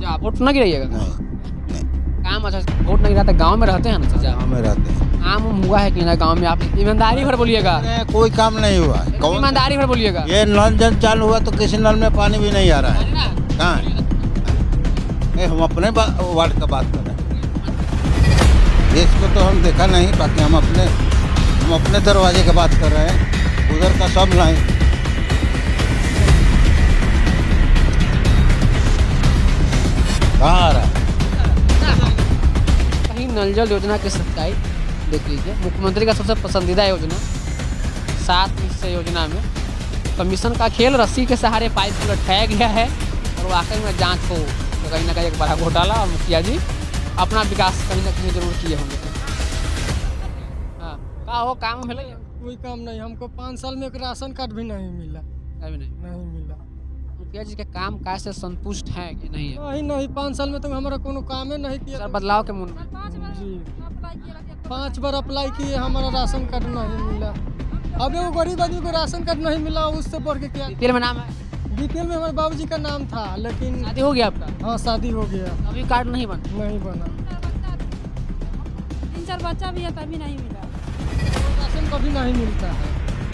अच्छा, वोट न गिराइएगा? नहीं। काम अच्छा, वोट नहीं गिराते, गाँव में रहते हैं ना चाचा? गाँव में रहते हैं। काम हुआ है कि ना गाँव में? आप ईमानदारी भर बोलिएगा, कोई काम नहीं हुआ। ईमानदारी भर बोलिएगा। ये नल जल चालू हुआ तो किसी नल में पानी भी नहीं आ रहा है। कहाँ है? नहीं, हम अपने वार्ड का बात कर रहे हैं। इसको तो हम देखा नहीं, बाकी हम अपने दरवाजे की बात कर रहे हैं। उधर का सब लाइन कहाँ आ रहा है? कहीं नल जल योजना की सच्चाई देख लीजिए। मुख्यमंत्री का सबसे पसंदीदा योजना 7 निश्चय योजना में कमीशन का खेल, रस्सी के सहारे पाइप लटकाया गया है और आखिर में जांच हो तो कहीं ना कहीं एक बड़ा घोटाला, और मुखिया जी अपना विकास कहीं ना कहीं जरूर किए होंगे। हाँ, का हो काम मिले? कोई काम नहीं, हमको 5 साल में एक राशन कार्ड भी नहीं मिला। अभी नहीं मिला। मुखिया जी के काम काज से संतुष्ट हैं कि नहीं है? नहीं, 5 साल में तो हमारा कोनो काम ही नहीं किया। सर बदलाव के मूड में जी 5 बार अप्लाई किए, हमारा राशन कार्ड नहीं मिला। अब वो गरीब आदमी को राशन कार्ड नहीं मिला, उससे बढ़ के क्या? बीपीएल में नाम है? बीपीएल में हमारे बाबूजी का नाम था, लेकिन शादी हो गया आपका? हाँ, शादी हो गया। अभी कार्ड नहीं बना? नहीं बना। 3-4 बच्चा भी है तभी नहीं मिला। राशन कभी नहीं मिलता है।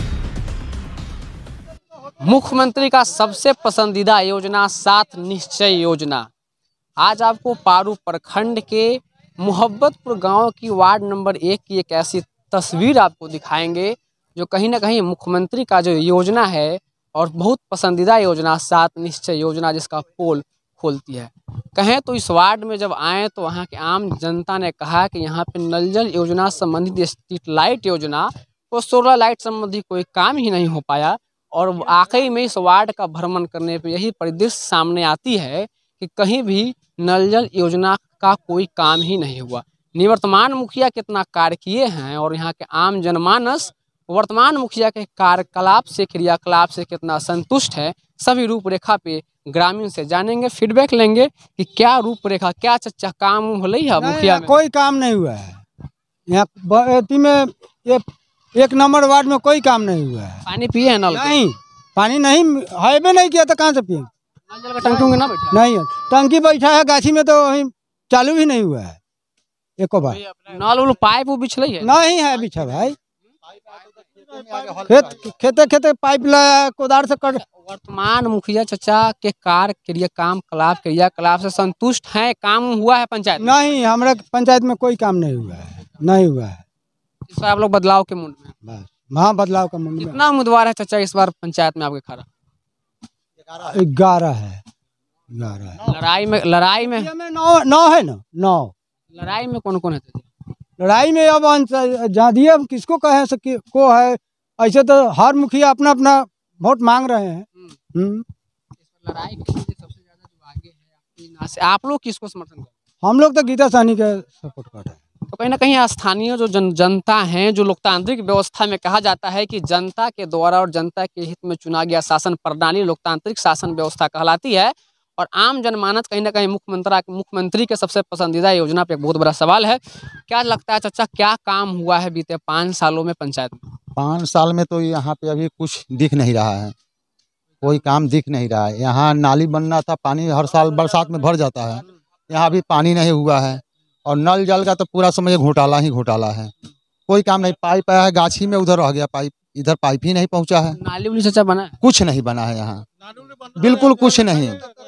मुख्यमंत्री का सबसे पसंदीदा योजना 7 निश्चय योजना। आज आपको पारू प्रखंड के मोहब्बतपुर गांव की वार्ड नंबर 1 की एक ऐसी तस्वीर आपको दिखाएंगे जो कहीं ना कहीं मुख्यमंत्री का जो योजना है और बहुत पसंदीदा योजना 7 निश्चय योजना जिसका पोल खोलती है। कहें तो इस वार्ड में जब आए तो वहाँ के आम जनता ने कहा कि यहाँ पे नल जल योजना संबंधित, स्ट्रीट लाइट योजना और सोलर लाइट संबंधी कोई काम ही नहीं हो पाया। और आखिरी में इस वार्ड का भ्रमण करने पे यही परिदृश्य सामने आती है कि कहीं भी नल जल योजना का कोई काम ही नहीं हुआ। निवर्तमान मुखिया कितना कार्य किए हैं और यहाँ के आम जनमानस वर्तमान मुखिया के कार्यकलाप से, क्रियाकलाप से कितना संतुष्ट है, सभी रूपरेखा पे ग्रामीण से जानेंगे, फीडबैक लेंगे कि क्या रूपरेखा, क्या चच्चा काम हो है मुखिया में? कोई काम नहीं हुआ है यहाँ में। ये 1 नंबर वार्ड में कोई काम नहीं हुआ है। पानी पिए हैं नल? नहीं, पानी नहीं, हाईवे नहीं किया तो कहाँ से पिए? टंकी ना बैठा? नहीं है, टंकी बैठा है गाछी में, तो वही चालू भी नहीं हुआ है एको बार। नल उल पाइप बिछल है? नहीं है बिछा भाई, खेते पाइप लाया कोदार से कर। वर्तमान मुखिया चचा के कार्य क्रियाकलाप से संतुष्ट हैं? काम हुआ है पंचायत? नहीं, हमारे पंचायत में कोई काम नहीं हुआ है, नहीं हुआ है। इस बार आप लोग बदलाव के मूड में? बस हाँ, बदलाव का मूड में। कितना उम्मीदवार है चचा इस बार पंचायत में आपके खड़ा? 11 है। 11 लड़ाई में 9 है ना, 9। लड़ाई में कौन कौन है? लड़ाई में अब जहाँ दिए हम किसको कहे को है, ऐसे तो हर मुखिया अपना अपना वोट मांग रहे हैं। लड़ाई के सबसे ज्यादा जो आगे है आप लोग किसको समर्थन करते हैं? हम लोग तो गीता सहनी के सपोर्ट कर रहे हैं। तो कहीं ना कहीं स्थानीय जो जनता है, जो लोकतांत्रिक व्यवस्था में कहा जाता है कि जनता के द्वारा और जनता के हित में चुना गया शासन प्रणाली लोकतांत्रिक शासन व्यवस्था कहलाती है। और आम जनमानस कहीं ना कहीं मुख्यमंत्री के सबसे पसंदीदा योजना पे एक बहुत बड़ा सवाल है। क्या लगता है चचा, क्या काम हुआ है बीते 5 सालों में पंचायत में? 5 साल में तो यहाँ पे अभी कुछ दिख नहीं रहा है, कोई काम दिख नहीं रहा है। यहाँ नाली बनना था, पानी हर साल बरसात में भर जाता है, यहाँ भी पानी नहीं हुआ है। और नल जल का तो पूरा समझ घोटाला ही घोटाला है, कोई काम नहीं। पाइप आया है गाछी में, उधर रह गया पाइप, इधर पाइप ही नहीं पहुँचा है। नाली उली चचा बना है? कुछ नहीं बना है यहाँ, बिल्कुल कुछ नहीं।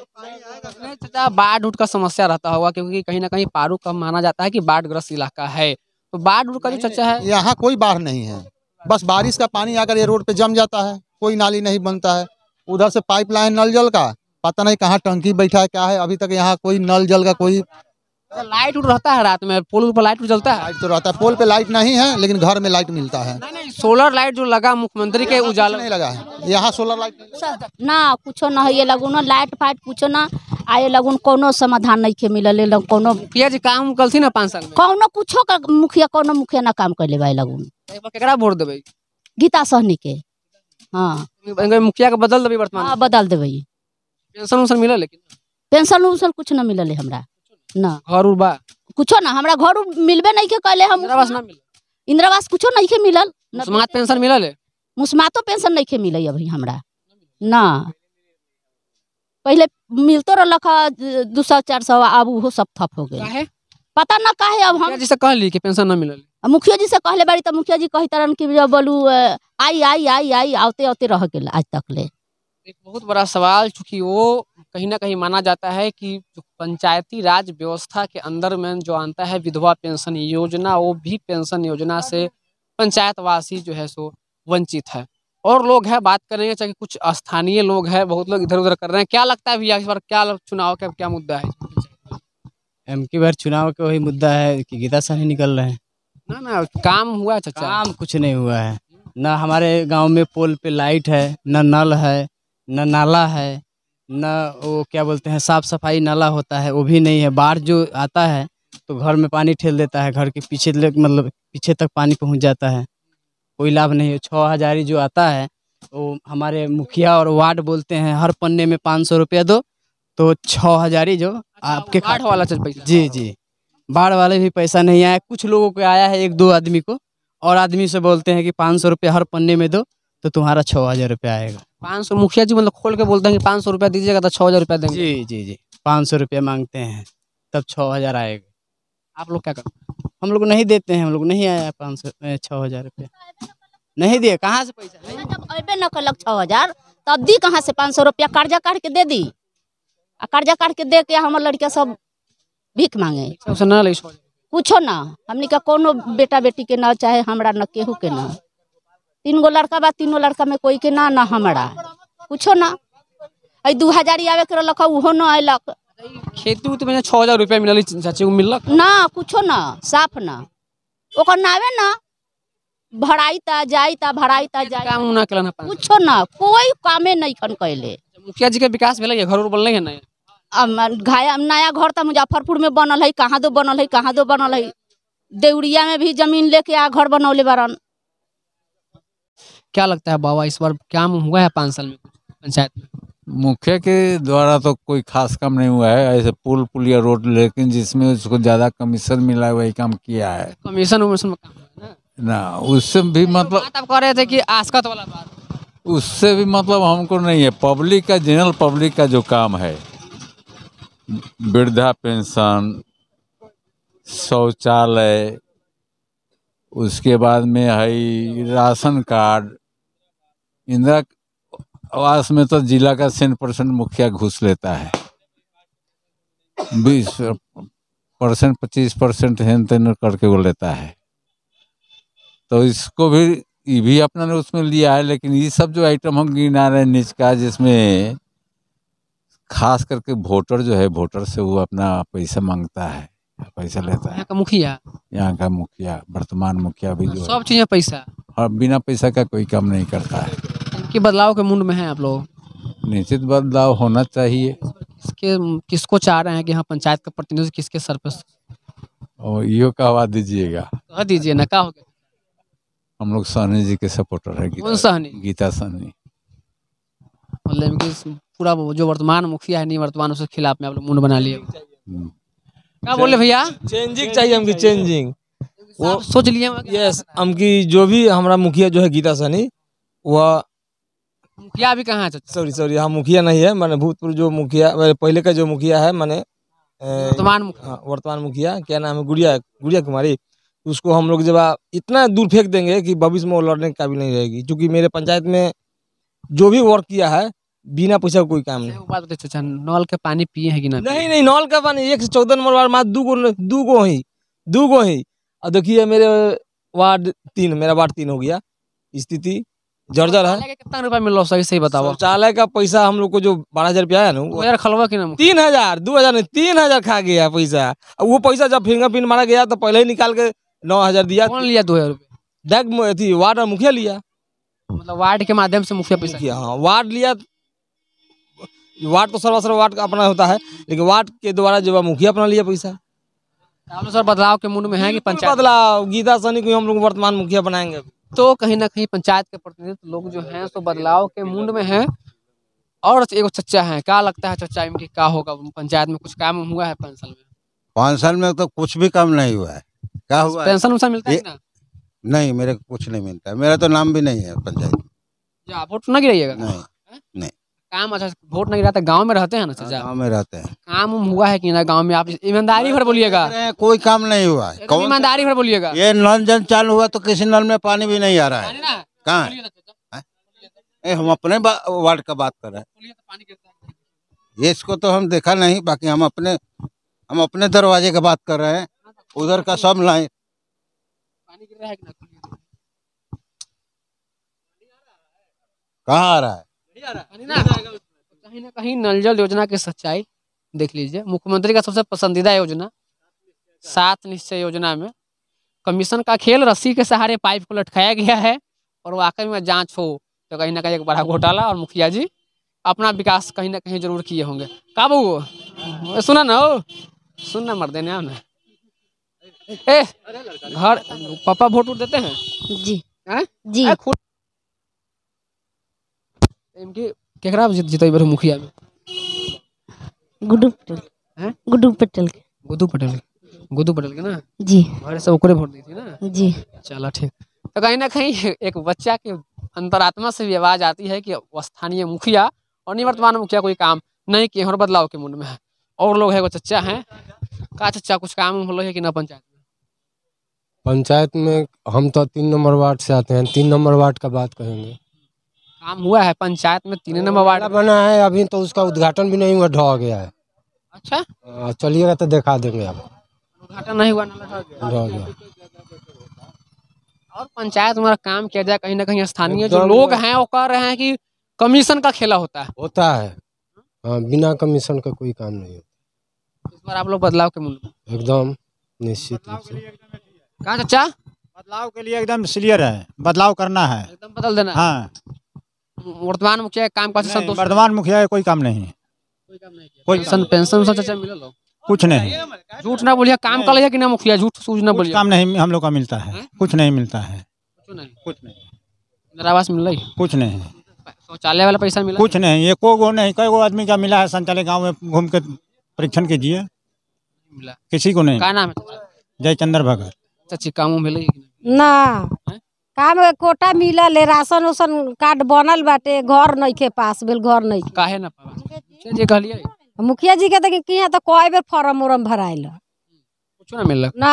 चचा बाढ़ उठ का समस्या रहता होगा, क्योंकि कहीं ना कहीं पारू का माना जाता है कि बाढ़ ग्रस्त इलाका है, तो बाढ़ उठ का जो चचा है? यहाँ कोई बाढ़ नहीं है, बस बारिश का पानी आकर ये रोड पे जम जाता है, कोई नाली नहीं बनता है। उधर से पाइपलाइन नल जल का पता नहीं कहाँ टंकी बैठा है, क्या है, अभी तक यहाँ कोई नल जल का कोई। लाइट उठ रहता है रात में, पोल पर लाइट जलता है? लाइट तो रहता है, पोल पे लाइट नहीं है, लेकिन घर में लाइट मिलता है। नहीं, सोलर लाइट जो लगा मुख्यमंत्री के उजाला नहीं लगा है यहाँ, सोलर लाइट ना कुछो ना ये लगुन लाइट फाइट कुछो ना आए लगुन, कोनो समाधान नहीं के मिलल। कोनो मुखिया जी काम कल थी ना 5 साल में, कोनो कुछो का कोनो मुखिया ना काम कर ले लगुन। केकरा वोट देवे? गीता सहनी के। हाँ, मुखिया के बदल देवे वर्तमान? हाँ, बदल देवे। पेंशन उनसन मिलल? लेकिन पेंशन उनसन कुछ ना मिलल हमरा ना। घर बा कुछो ना, हमरा घर मिलबे नहीं के कहले हम। इंदिरावास ना मिलल? इंदिरावास कुछो नहीं के मिलल। मुस्मात पेंशन मिलल है? मुस्मातो पेंशन नहीं के मिले अभी हमरा ना। पहले मिलतो रहा 200-400, अब वो सब ठप हो गए। काहे? पता ना काहे। अब हम जैसे कहली कि पेंशन न मिलल, मुखिया जी से कहले बारी तो मुखिया जी कही तरन कि जब बोलू आई आई आई आई आते आते रह गेल आज तक ले। एक बहुत बड़ा सवाल, चूंकि वो कहीं ना कहीं माना जाता है कि जो पंचायती राज व्यवस्था के अंदर में जो आता है विधवा पेंशन योजना, वो भी पेंशन योजना से पंचायतवासी जो है सो वंचित है। और लोग हैं, बात करेंगे, चाहे कुछ स्थानीय लोग हैं, बहुत लोग इधर उधर कर रहे हैं। क्या लगता है भैया इस बार क्या चुनाव का क्या मुद्दा है? एमकी बार चुनाव का वही मुद्दा है कि गीता साहनी निकल रहे हैं। ना काम हुआ चाचा? काम कुछ नहीं हुआ है। न हमारे गांव में पोल पे लाइट है, न नल है, न नाला है, न वो क्या बोलते हैं साफ सफाई नाला होता है वो भी नहीं है। बाढ़ जो आता है तो घर में पानी ठेल देता है, घर के पीछे मतलब पीछे तक पानी पहुंच जाता है, कोई लाभ नहीं है। 6000 जो आता है वो हमारे मुखिया और वार्ड बोलते हैं हर पन्ने में 500 रुपया दो, तो 6000 जो आपके बाढ़ वाला चल पैसा? जी जी, बाढ़ वाले भी पैसा नहीं आया। कुछ लोगों को आया है, 1-2 आदमी को, और आदमी से बोलते हैं कि 500 रुपया हर पन्ने में दो तो तुम्हारा 6000 रुपया आएगा। 500? मुखिया जी मतलब खोल के बोलते हैं कि 500 रुपया दीजिएगा तो 6000 रुपया देंगे? जी जी जी, 500 रुपया मांगते हैं तब 6000 आएगा। आप लोग क्या करते हैं? हम लोग नहीं देते हैं, हम लोग नहीं आया 6000 रुपया नहीं दिए। कहाँ से पैसा नहीं? जब अबे न कलक 6000 तब दी कहाँ से 500 रुपया कर्जा काट के दे दी, आ कर्जा काट के दे के हमारे लड़का सब भीख मांगे। सबसे ना ले कुछो ना, हमनी का कोनो बेटा बेटी के ना, चाहे हमरा न केहू के ना। 3 गो लड़का बा, 3 लड़का में कोई के ना हमरा कुछो ना। 2000 आवे के रख उहो न अयलक। खेती उती में 6000 रुपया मिलल चाची को मिलक ना कुछो ना, साफ ना ओकर नावे ना, भराईता जाईता भराईता जाई, काम ना केलन? कुछो ना, कोई कामे नहीं खन कैले। मुखिया जी के विकास भेलै है, घर उर बनले है ना? नया घर तो मुजफ्फरपुर में बनल है, कहाँ दो बनल है, कहाँ दो बनल है। देवरिया में भी जमीन लेके आ घर बनौले बारन। क्या लगता है बाबा इस बार क्या हुआ है 5 साल में पंचायत में? मुखिया के द्वारा तो कोई खास काम नहीं हुआ है, ऐसे पुल पुलिया रोड, लेकिन जिसमें उसको ज्यादा कमीशन मिला है वही काम किया है। कमीशन उमीशन में काम हुआ है ना, उससे भी मतलब बात आप कह रहे थे कि आसकत वाला बात, उससे भी मतलब हमको नहीं है। पब्लिक का, जनरल पब्लिक का जो काम है, वृद्धा पेंशन, शौचालय, उसके बाद में है राशन कार्ड, इंदिरा आवास में तो जिला का 100% मुखिया घूस लेता है। 20% 25% हेन तेन करके वो लेता है। तो इसको भी ये भी अपना ने उसमें लिया है। लेकिन ये सब जो आइटम हम गिना रहे हैं नीच का, जिसमें खास करके वोटर जो है, वोटर से वो अपना पैसा मांगता है, पैसा लेता है। यहाँ का मुखिया, यहाँ का मुखिया, वर्तमान मुखिया भी जो सब चीजें पैसा, और बिना पैसा का कोई काम नहीं करता है। कि बदलाव के मूड में है आप लोग? निश्चित बदलाव होना चाहिए। किसको चाह रहे हैं कि हाँ पंचायत का प्रतिनिधित्व किसके सर पर? और यो कहवा दीजिएगा, कह दीजिए ना, का हो गया? हम लोग सहनी जी के सपोर्टर है। कौन सहनी? गीता सहनी। मतलब कि पूरा जो वर्तमान मुखिया है नहीं वर्तमान, उसके खिलाफ में आप लोग मुंड बना लिए। क्या बोले भैया? चेंजिंग चाहिए हमकी, चेंजिंग। वो सोच लिए यस, हमकी जो भी हमारा मुखिया जो है गीता सहनी, वह मुखिया अभी कहाँ है? सॉरी हाँ, मुखिया नहीं है, मैंने भूतपूर्व जो मुखिया, पहले का जो मुखिया है, मैंने वर्तमान मुखिया क्या नाम है, गुड़िया कुमारी, उसको हम लोग जब इतना दूर फेंक देंगे कि भविष्य में वो लड़ने के काबिल नहीं रहेगी। क्योंकि मेरे पंचायत में जो भी वर्क किया है बिना पैसा कोई काम नहीं। बात बताइए चाचा, नल के पानी पिए है कि ना? नहीं, नल का पानी 114 नंबर वार्ड में दू गो ही। और देखिए मेरे वार्ड 3, मेरा वार्ड 3 हो गया, स्थिति जर्जर है। कितना रुपया मिल रहा है सही बताओ? शौचालय का पैसा हम लोग को जो 12,000 रुपया है ना, 2000 खलवा कि ना? 3000, 2000 नहीं, 3000 खा गया पैसा। वो पैसा जब फिंगरप्रिंट मारा गया तो पहले ही निकाल के 9000 दिया। कौन लिया 2000 रुपया? देख वार्ड मुखिया लिया, मतलब वार्ड के माध्यम से मुखिया पैसा किया। हाँ, वार्ड लिया। वार्ड तो सर्वस्व वार्ड का अपना होता है, लेकिन वार्ड के द्वारा जो मुखिया अपना लिया पैसा। सर बदलाव के मूड में है कि पंचायत बदलाव? गीता सहनी को हम लोग वर्तमान मुखिया बनाएंगे। तो कहीं ना कहीं पंचायत के प्रतिनिधि लोग जो हैं तो बदलाव के मूड में हैं। और एक चच्चा है, क्या लगता है चच्चा इनकी क्या होगा पंचायत में? कुछ काम हुआ है 5 साल में? 5 साल में तो कुछ भी काम नहीं हुआ है। क्या हुआ है? पेंशन उनसा मिलता है ना? नहीं, मेरे को कुछ नहीं मिलता है। मेरा तो नाम भी नहीं है पंचायत में। वोट ना गिराइएगा? नहीं। काम अच्छा वोट नहीं रहता, गांव में रहते हैं ना चाचा, गाँव में रहते हैं। काम उम हुआ है कि ना गांव में? आप ईमानदारी भर बोलिएगा, कोई काम नहीं हुआ है। एकदम ईमानदारी भर बोलिएगा। ये नल जल चालू हुआ तो किसी नल में पानी भी नहीं आ रहा है। कहाँ है? हम अपने वार्ड का बात कर रहे हैं, ये इसको तो हम देखा नहीं, बाकी हम अपने दरवाजे का बात कर रहे हैं, उधर का सब लाइन कहाँ आ रहा है? कहीं ना कहीं नल जल योजना की सच्चाई देख लीजिए। मुख्यमंत्री का सबसे पसंदीदा योजना 7 निश्चय योजना में कमीशन का खेल, रस्सी के सहारे पाइप को लटकाया गया है और वो आखिर में जांच हो तो कहीं ना कहीं एक बड़ा घोटाला, और मुखिया जी अपना विकास कहीं ना कहीं जरूर किए होंगे। का बहू सुना ना, हो सुनना मर देने आओ ना। ए घर पापा वोट वोट देते हैं? जी हैं? जी। इनकी केकरा जीते बार मुखिया में? गुड्डू पटेल। हैं? गुड्डू पटेल के। गुड्डू पटेल के ना जी। हमारे सब ओकरे वोट दी थी ना जी। चलो ठीक। तो कहीं ना कहीं एक बच्चा के अंतरात्मा से भी आवाज आती है कि स्थानीय मुखिया और निवर्तमान मुखिया कोई काम नहीं किए और बदलाव के मूड में है। और लोग है वो चच्चा हैं का चच्चा कुछ काम हो है कि ना पंचायत में? पंचायत में हम तो 3 नंबर वार्ड से आते हैं, 3 नंबर वार्ड का बात कहेंगे। काम हुआ है पंचायत में? 3 नंबर वार्ड बना है अभी तो उसका उद्घाटन भी नहीं हुआ, ढह गया है। अच्छा चलिएगा तो दिखा देंगे आपको। उद्घाटन नहीं हुआ, ढह गया। और पंचायत में काम किया जाए, कहीं ना कहीं स्थानीय जो लोग हैं वो कह रहे हैं कि कमीशन का खेला होता है। हाँ, बिना कमीशन का कोई काम नहीं होता। इस बार आप लोग बदलाव के मूड में? एकदम निश्चित रूप से। कहाँ चाचा? बदलाव के लिए एकदम क्लियर है, बदलाव करना है, एकदम बदल देना। हाँ। वर्तमान मुखिया काम का संतोष? वर्तमान मुखिया कोई काम नहीं है, कोई पेंशन चाचा मिलल हो? कुछ नहीं। झूठ ना बोलिए, काम कर लिया कि ना मुखिया? झूठ सूझ ना बोलिए। काम नहीं हम लोग का मिलता है, कुछ नहीं मिलता है, कुछ नहीं। इंदिरा आवास मिल रही? कुछ नहीं। शौचालय वाला पैसा मिला? कुछ नहीं, एको गो नहीं, कई गो आदमी का मिला है शौचालय, गाँव में घूम के परीक्षण कीजिए, मिला किसी को नहीं। क्या नाम है? जयचंद्र भगत। चाची काम मिले ना काम कोटा मिलल है, राशन उसन कार्ड बनल बाटे, घर नहीं के पास बिल, घर नहीं। काहे ना पावा? जे कहलिए मुखिया जी के तो किया तो कोई बेर फॉर्म उरम भराइल कुछ ना मिलल ना।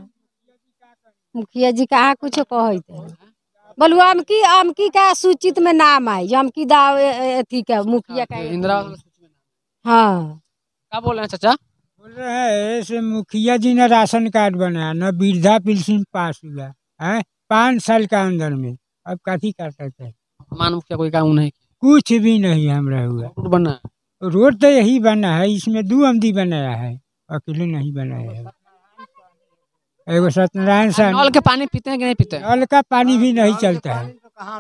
मुखिया जी कहाँ कुछ कहते बोलू अमकी का सूचित में नाम आई, अमकी दाव अथी का मुखिया का इंदिरा। हाँ क्या बोल रहे हैं चाचा? बोल रहे हैं ऐसे मुखिया जी ने राशन कार्ड बनाया, न वृद्धा पेंशन पास हुआ है 5 साल का अंदर में, अब काफी कर सकते हैं। मान मुखिया कोई काम नहीं? कुछ भी नहीं हमरा हुआ। रोड बना है? रोड तो यही बना है, इसमें 2 आमदी बनाया है, अकेले नहीं बनाया है। एगो सत्यनारायण साहब। नल के पानी पीते हैं कि नहीं पीते हैं? नल का पानी भी नहीं चलता है।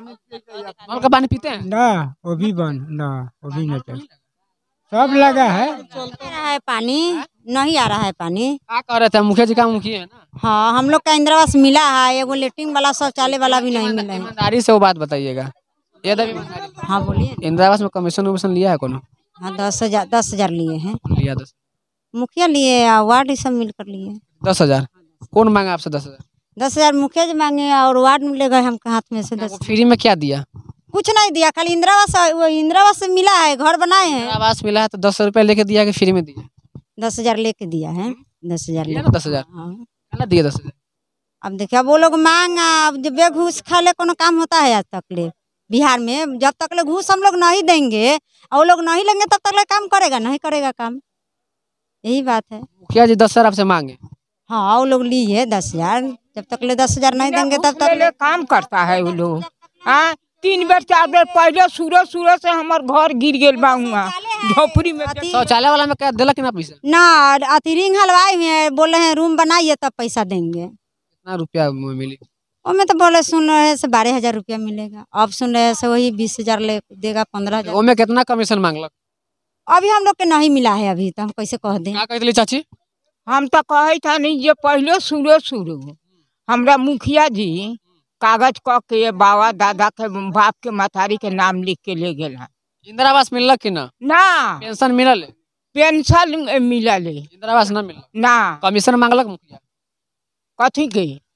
नल का पानी पीते हैं ना, वो भी बंद, ना वो भी नहीं चलता, सब लगा है। पानी नहीं आ रहा है पानी। क्या कह रहे थे? मुखिया जी का मुखिया है ना? हाँ, हम लोग का इंदिरा आवास मिला है, एगो लेटरिन वाला शौचालय वाला भी नहीं मिला है। ईमानदारी से वो बात बताइएगा। हाँ बोलिए। इंदिरा आवास में कमीशन वमीशन लिया है कौन? हाँ 10,000 लिए हैं। लिया 10 मुखिया लिए, वार्ड सब मिलकर लिए 10,000। कौन मांगा आपसे 10,000? 10,000 मुखिया जी मांगे और वार्ड में ले गए हम हाथ में से 10। फ्री में क्या दिया? कुछ नहीं दिया, खाली इंदिरा आवास से मिला है, घर बनाए हैं। इंदिरा आवास मिला है तो 10 रुपए लेके दिया कि फ्री में दिया? 10,000 लेके दिया है। 10,000 लेके 10,000 दिया 10,000। अब देखिए वो लोग मांगा, अब जब घूस खा ले कोनो काम होता है आज तक ले बिहार में? जब तक ले घूस हम लोग नहीं देंगे और वो लोग नहीं लेंगे तब तक ले काम करेगा नहीं करेगा काम, यही बात है। मुखिया जी 10,000 आपसे मांगे? हाँ वो लोग लिए 10,000, जब तक ले 10,000 नहीं देंगे तब तक ले काम करता है वो लोग। हाँ 3 बेर 4 बेर पहले सूरज से हमार घर गिर गेल बा, झोपड़ी में। शौचालय वाला में क्या दिला कि ना पैसा? ना, अतिरिंग हलवाई में बोले हैं रूम बनाइए तब पैसा देंगे। कितना रुपया मिली? में तो बोले सुन रहे से 12,000 रुपया मिलेगा, अब सुन रहे से वही 20,000 ले देगा, 15,000। वो में कितना कमीशन मांगलक? अभी हम लोग के नहीं मिला है, अभी तो हम कैसे कह दें। क्या कहती चाची? हम तो कहे था नहीं, ये पहले शुरू हमरा मुखिया जी कागज क के बाबा दादा के बाप के मतारी के नाम लिख के ले गेल है। इंदिरा आवास मिलक कि ना? ना पेंशन मिलल? पेंशन मिलल। इंदिरा आवास ना मिलल? ना। कमीशन मांगलक मुखिया? कथी के?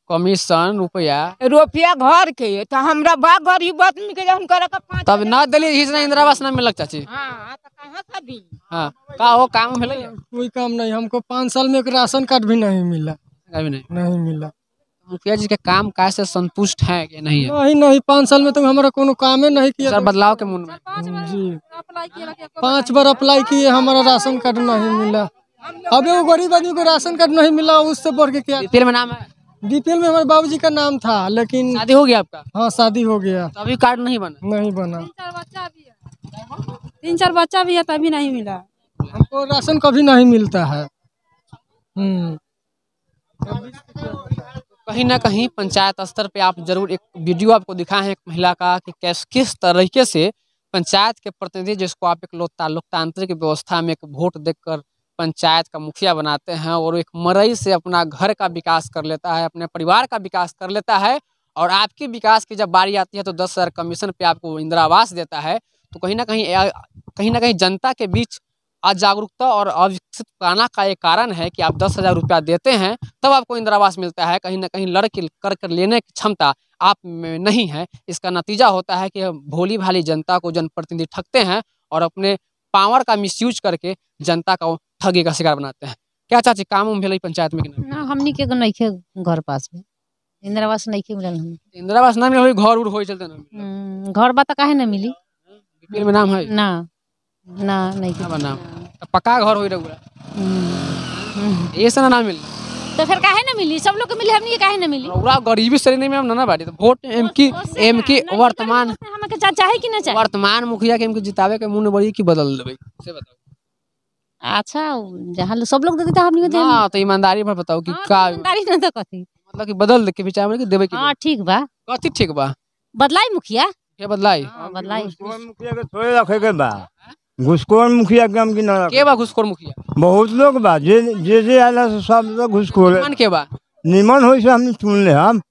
कमीशन रुपया रुपया घर के तो हमरा बा गरीब आदमी के हम करे का तब ना दिली हिज ना इंदिरा आवास ना मिलक चाची। हां तो कहां से दी। हाँ का हो काम भेलै कोई काम नहीं, हमको 5 साल में एक राशन कार्ड भी नहीं मिला। अभी नहीं नहीं मिला। मुखिया जी के काम काज से संतुष्ट है कि नहीं है? नहीं 5 साल में तो हमारा कोनो काम नहीं किया। सर बदलाव के मूड में जी 5 बार अप्लाई किए, हमारा राशन कार्ड नहीं मिला। अब वो गरीब आदमी को राशन कार्ड नहीं मिला, उससे बढ़ के क्या। बीपीएल में नाम है? बीपीएल में हमारे बाबूजी का नाम था, लेकिन शादी हो गया आपका? हाँ शादी हो गया, अभी कार्ड नहीं बना? नहीं बना। 3-4 बच्चा भी है तभी नहीं मिला। हमको राशन कभी नहीं मिलता है। कहीं ना कहीं पंचायत स्तर पे आप जरूर एक वीडियो आपको दिखाए हैं एक महिला का कि किस तरीके से पंचायत के प्रतिनिधि, जिसको आप एक लोकतांत्रिक व्यवस्था में एक वोट देकर पंचायत का मुखिया बनाते हैं, और एक मरई से अपना घर का विकास कर लेता है, अपने परिवार का विकास कर लेता है, और आपके विकास की जब बारी आती है तो 10,000 कमीशन पे आपको इंदिरा आवास देता है। तो कहीं ना कहीं जनता के बीच अजागरूकता और अविकसित पाना का एक कारण है कि आप 10,000 रुपया देते हैं तब आपको इंदिरा आवास मिलता है। कहीं ना कहीं लड़ के कर लेने की क्षमता आप में नहीं है। इसका नतीजा होता है कि भोली भाली जनता को जनप्रतिनिधि ठगते हैं और अपने पावर का मिसयूज करके जनता का ठगी का शिकार बनाते हैं। क्या चाची काम उम भेलै पंचायत में कि नहीं? ना हमनी के नइखे घर पास में इंदिरा आवास नइखे मिलल। हम इंदिरा आवास ना मिलल, घर उड़ होई चलते ना घर बा त काहे ना मिली? बीपीएल में नाम है ना ना नहीं क्या नाम? पक्का घर होई रहुआ ये से ना मिल तो फिर काहे ना मिली? सब लोग के मिली, हमनी के काहे ना मिली? पूरा गरीबी श्रेणी में हम ना बाड़ी। तो वोट एमकी वर्तमान हम के चाहे कि ना चाहे वर्तमान मुखिया के एमकी जितावे के मुंह बड़ी की बदल देबे से बताओ। अच्छा जहां सब लोग देते हमनी के दे हां तो ईमानदारी पर बताओ कि का ईमानदारी ना तो कथी मतलब कि बदल दे के विचार में कि देबे की? हां ठीक बा। कथी ठीक बा? बदलाई मुखिया के बदलाई? बदलाई मुखिया के थोड़े रखे के बा, घुसखोर मुखिया के हम की ना के बा घुसखोर मुखिया? बहुत लोग बा जे आला से सब लोग घुसखोर निमन के बा? निमन होई से हमनी चुन ले। हम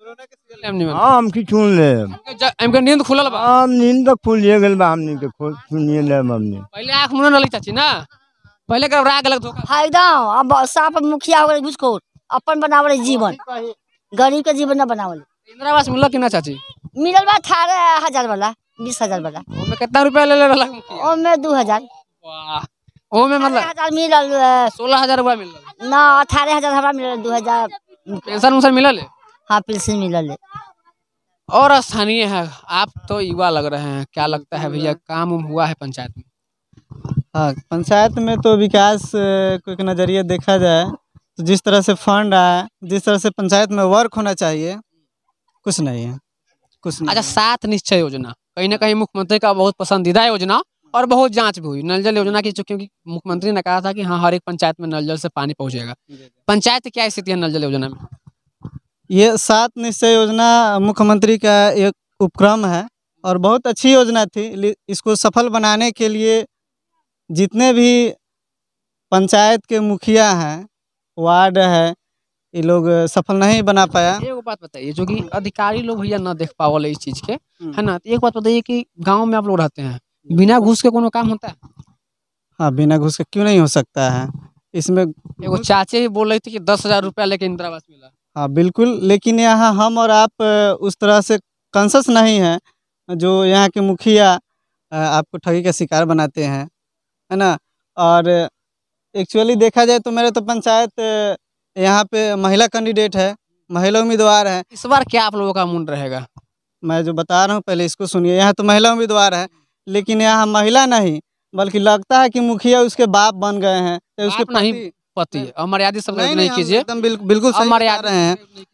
हां हम की चुन ले। हमके नींद खुलल बा? हम नींद तक खुलिए गेल बा, हमनी के खोल सुनिए ले। हमनी पहले आंख मुन न लई चाची ना, पहले कर राग लग धोखा फायदा। अब साफ मुखिया हो गए घुसखोर, अपन बनावल जीवन, गरीब के जीवन ना बनावल। इंदिरा आवास मिलल कि ना चाची? मिलल बा 18,000 वाला, 20,000 वाला। ओमे कितना रुपया ले रहला मुखिया? ओमे 2,000। वाह ओमे मतलब 18,000 मिलल। 16,000 रुपया मिलल ना 18,000 हमरा मिलल। 2,000 पेंशन उनसन मिलल है? हाँ पेंशन मिलल है। और स्थानीय है, आप तो युवा लग रहे हैं, क्या लगता है भैया काम उम हुआ है पंचायत में? हाँ पंचायत में तो विकास को एक नज़रिए देखा जाए तो जिस तरह से फंड आया, जिस तरह से पंचायत में वर्क होना चाहिए, कुछ नहीं है, कुछ नहीं। अच्छा 7 निश्चय योजना कहीं ना कहीं मुख्यमंत्री का बहुत पसंदीदा योजना और बहुत जांच भी हुई। नल जल योजना की क्योंकि मुख्यमंत्री ने कहा था कि हाँ हर एक पंचायत में नल जल से पानी पहुंचेगा। पंचायत की क्या स्थिति है नल जल योजना में? ये 7 निश्चय योजना मुख्यमंत्री का एक उपक्रम है और बहुत अच्छी योजना थी। इसको सफल बनाने के लिए जितने भी पंचायत के मुखिया हैं, वार्ड है, ये लोग सफल नहीं बना पाया। एक बात बताइए, जो कि अधिकारी लोग भैया ना देख पावल इस चीज के, है ना? तो एक बात बताइए कि गांव में आप लोग रहते हैं, बिना घूस के कोनो काम होता है? हाँ बिना घूस के क्यों नहीं हो सकता है। इसमें एगो चाचे ही बोल रही थी कि 10,000 रुपया लेके इंदिरा आवास मिला। हाँ बिल्कुल, लेकिन यहाँ हम और आप उस तरह से कॉन्शस नहीं है। जो यहाँ के मुखिया आपको ठगी का शिकार बनाते हैं, है ना। और एक्चुअली देखा जाए तो मेरे तो पंचायत यहाँ पे महिला कैंडिडेट है, महिला उम्मीदवार है। इस बार क्या आप लोगों का मूड रहेगा? मैं जो बता रहा हूँ पहले इसको सुनिए। यहाँ तो महिला उम्मीदवार है, लेकिन यहाँ महिला नहीं बल्कि लगता है कि मुखिया उसके बाप बन गए हैं। तो उसके नहीं पति अमर्यादित शब्द नहीं कीजिए, एकदम बिल्कुल सही बता रहे हैं।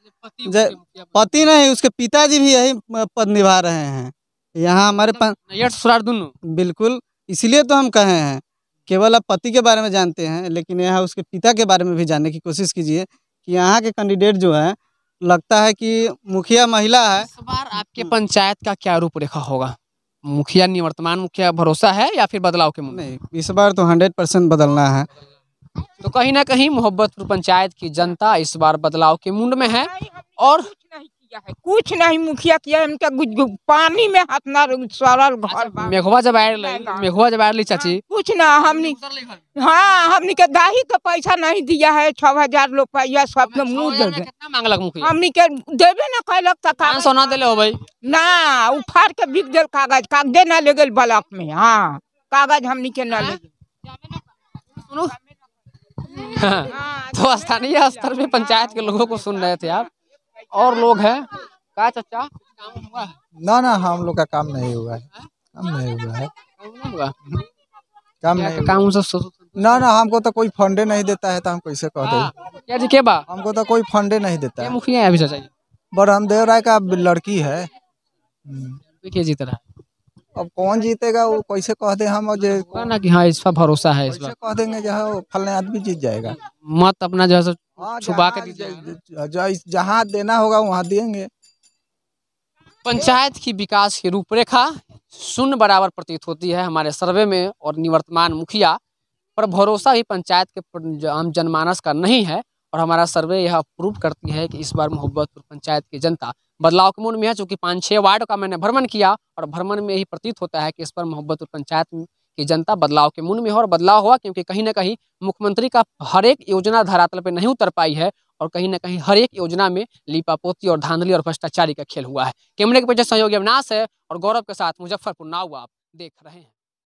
पति नहीं, उसके पिताजी भी यही पद निभा रहे हैं यहाँ हमारे दोनों। बिल्कुल, इसलिए तो हम कहे हैं केवल आप पति के बारे में जानते हैं, लेकिन यहाँ उसके पिता के बारे में भी जानने की कोशिश कीजिए कि यहाँ के कैंडिडेट जो है लगता है कि मुखिया महिला है। इस बार आपके पंचायत का क्या रूपरेखा होगा? मुखिया निवर्तमान मुखिया भरोसा है या फिर बदलाव के मुंह? नहीं, इस बार तो 100% बदलना है। तो कहीं ना कहीं मोहब्बतपुर पंचायत की जनता इस बार बदलाव के मूड में है और कुछ नहीं मुखिया किया है, इनका पानी में हाथ ना सरल घर बा। मेघवा जब आयल चाची कुछ ना हमनी हमनी के दाही के पैसा नहीं दिया है, 6,000 रुपया सबके मुँह दे कितना मांगलक मुखिया? हमनी के देवे ना कैलक तक 500 ना देले हो भाई ना, उफाड़ के बिक दिल कागजे ना ले गए ब्लॉक में। हाँ कागज हमनी के ना ले। सुनो तो स्थानीय स्तर पे पंचायत के लोगों को सुन रहे थे आप, और लोग हैं क्या चाचा? ना हम लोग का काम नहीं हुआ है, काम नहीं हुआ है, काम नहीं काम ना हमको तो कोई फंडे नहीं देता है, तो हम कैसे कह दें? क्या जी के बा? हमको तो कोई फंडे नहीं देता है। मुखिया है अभी चाचा जी? बरहमदेव राय का लड़की है। क्या जीत रहा है? अब कौन जीतेगा वो कैसे कह दे हम? ना कि हाँ इस पर भरोसा है, इस बार कह देंगे जहाँ फलने आदमी जीत जाएगा। मत अपना जो है छुपा के दीजिए, जहाँ देना होगा वहाँ देंगे। पंचायत की विकास की रूपरेखा शून्य बराबर प्रतीत होती है हमारे सर्वे में, और निवर्तमान मुखिया पर भरोसा भी पंचायत के आम जनमानस का नहीं है। और हमारा सर्वे यह प्रूव करती है कि इस बार मोहब्बतपुर पंचायत की जनता बदलाव के मूड में है। चूँकि 5-6 वार्ड का मैंने भ्रमण किया, और भ्रमण में ही प्रतीत होता है कि इस बार मोहब्बतपुर पंचायत की जनता बदलाव के मूड में है। और बदलाव हुआ क्योंकि कहीं ना कहीं मुख्यमंत्री का हर एक योजना धरातल पर नहीं उतर पाई है, और कहीं ना कहीं हर एक योजना में लीपापोती और धांधली और भ्रष्टाचारी का खेल हुआ है। कैमरे के पीछे सहयोगी अविनाश है और गौरव के साथ मुजफ्फरपुर नाउ आप देख रहे हैं।